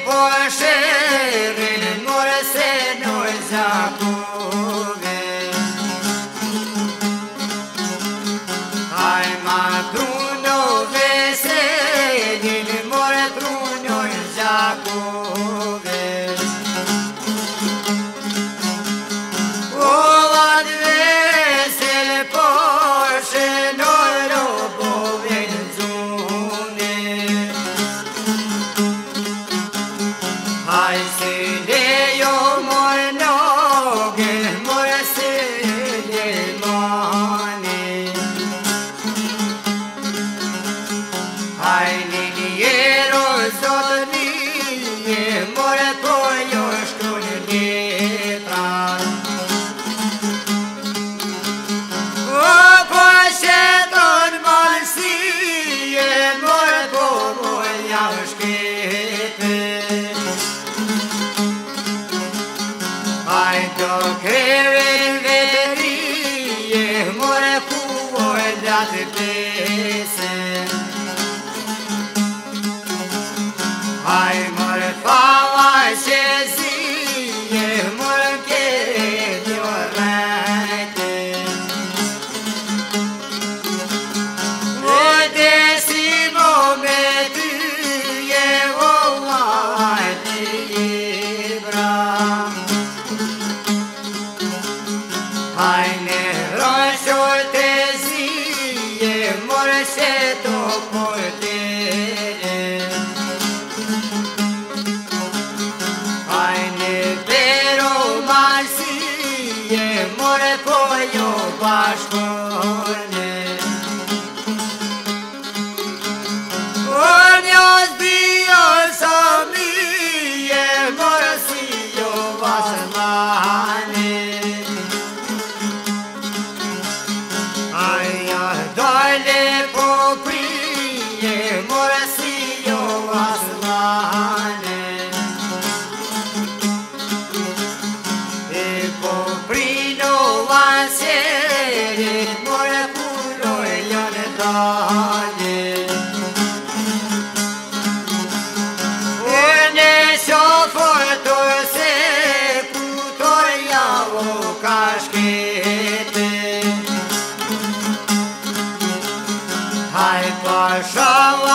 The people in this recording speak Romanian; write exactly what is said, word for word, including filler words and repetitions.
poșerin morse noi zacove. Hai ma truno vese din more truno zacove. O advesel poșe noi robove zune. Hai se le yo mor noge mor se le mane. Hai liniero zodnie mor toyo shkruneta. O poșeton malsie mor boboja shkete. Hai do crerin veterie more puvoi dat pese. Hai more fava ce zie more che diorete. O desimo metie o aite ibra. Hai ne roșul te zie morse to portere. Hai ne pero marsie more coio bașcone. Onios dios amie morsio vasmane. Aia doile poprie morsio vasmane. E poprino vasere more culo ione dale. Ene soforto se cutoria o cașchete. Hai pașa